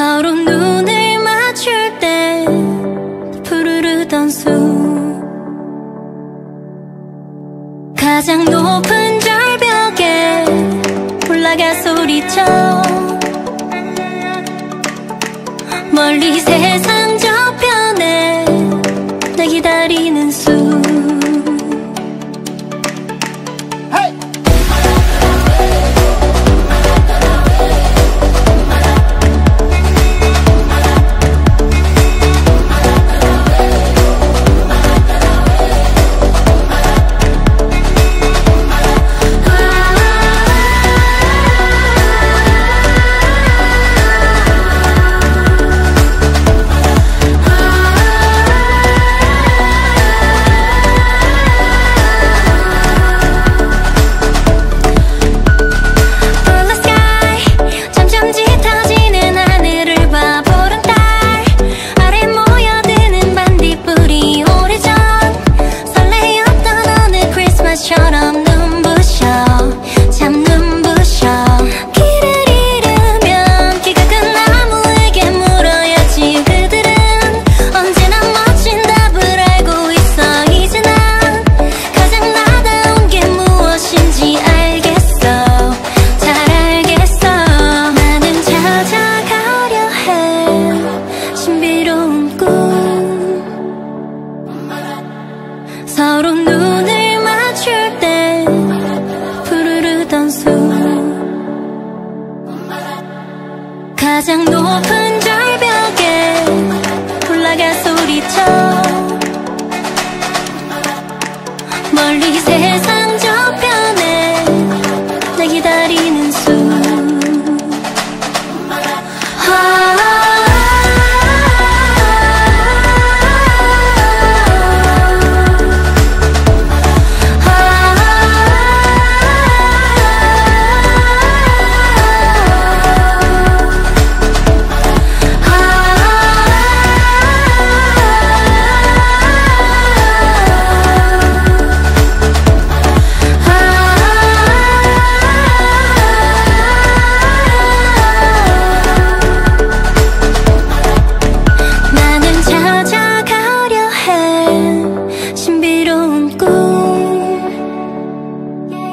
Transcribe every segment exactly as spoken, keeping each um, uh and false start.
서로 눈을 맞출 때 푸르르던 숲, 가장 높은 절벽에 올라가 소리쳐 멀리 세상 저편에 날 기다리는 숲. 서로 눈을 맞출 때 푸르르던 숲, 가장 높은 절벽에 올라가 소리쳐 멀리 세상 저편에 날 기다리는 숲.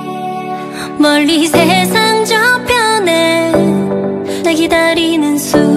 멀리 세상 저편에 날 기다리는 숲.